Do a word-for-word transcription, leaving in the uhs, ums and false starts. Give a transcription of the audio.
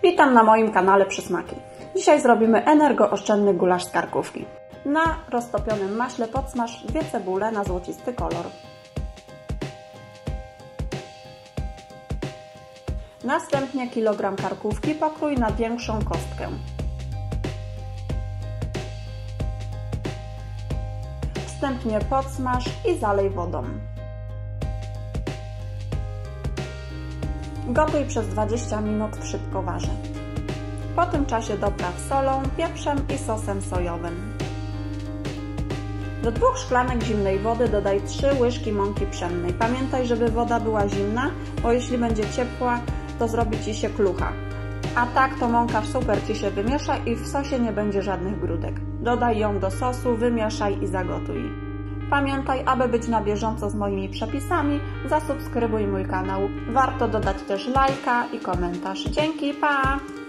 Witam na moim kanale Przysmaki. Dzisiaj zrobimy energooszczędny gulasz z karkówki. Na roztopionym maśle podsmaż dwie cebule na złocisty kolor. Następnie kilogram karkówki pokrój na większą kostkę. Wstępnie podsmaż i zalej wodą. Gotuj przez dwadzieścia minut w szybkowarze. Po tym czasie dopraw solą, pieprzem i sosem sojowym. Do dwóch szklanek zimnej wody dodaj trzy łyżki mąki pszennej. Pamiętaj, żeby woda była zimna, bo jeśli będzie ciepła, to zrobi Ci się klucha. A tak to mąka super Ci się wymiesza i w sosie nie będzie żadnych grudek. Dodaj ją do sosu, wymieszaj i zagotuj. Pamiętaj, aby być na bieżąco z moimi przepisami, zasubskrybuj mój kanał. Warto dodać też lajka i komentarz. Dzięki, pa!